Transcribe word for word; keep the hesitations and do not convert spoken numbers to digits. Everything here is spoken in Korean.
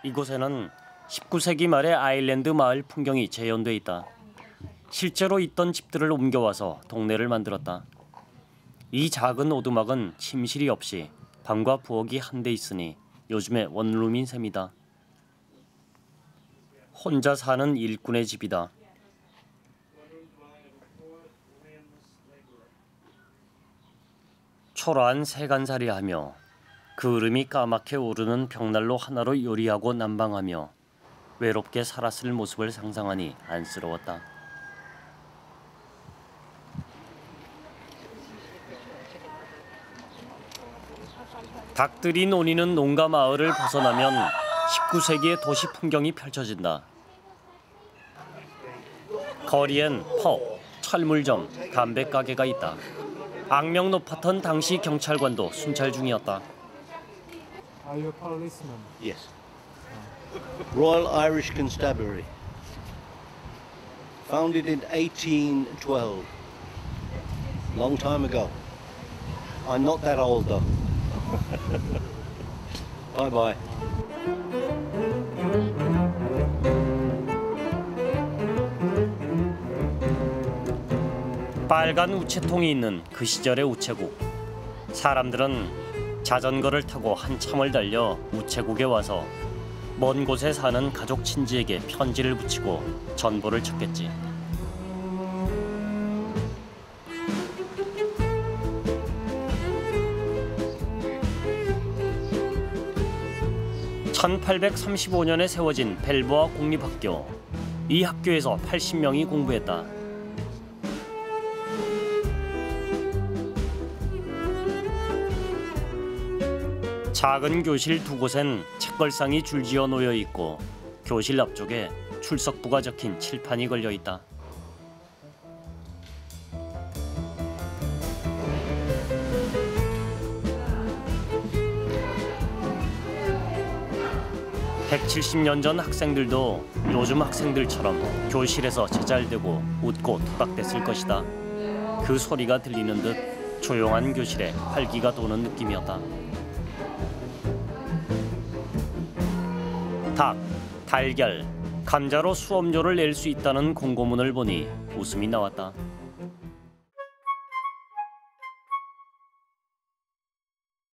이곳에는 십구 세기 말의 아일랜드 마을 풍경이 재현돼 있다. 실제로 있던 집들을 옮겨와서 동네를 만들었다. 이 작은 오두막은 침실이 없이 방과 부엌이 한 대 있으니 요즘에 원룸인 셈이다. 혼자 사는 일꾼의 집이다. 초라한 세간살이하며 그을음이 까맣게 오르는 벽난로 하나로 요리하고 난방하며 외롭게 살았을 모습을 상상하니 안쓰러웠다. 닭들이 노니는 농가 마을을 벗어나면 십구 세기의 도시 풍경이 펼쳐진다. 거리엔 펍, 철물점, 담배 가게가 있다. 악명 높았던 당시 경찰관도 순찰 중이었다. Are you a policeman? Yes. Royal Irish Constabulary. Founded in eighteen twelve. Long time ago. I'm not that old though. Bye bye. 빨간 우체통이 있는 그 시절의 우체국. 사람들은 자전거를 타고 한참을 달려 우체국에 와서 먼 곳에 사는 가족 친지에게 편지를 붙이고 전보를 쳤겠지. 천팔백삼십오 년에 세워진 벨보아 공립학교. 이 학교에서 팔십 명이 공부했다. 작은 교실 두 곳엔 책걸상이 줄지어 놓여 있고 교실 앞쪽에 출석부가 적힌 칠판이 걸려 있다. 백칠십 년 전 학생들도 요즘 학생들처럼 교실에서 제잘되고 웃고 토닥댔을 것이다. 그 소리가 들리는 듯 조용한 교실에 활기가 도는 느낌이었다. 닭, 달걀, 감자로 수업료를 낼 수 있다는 공고문을 보니 웃음이 나왔다.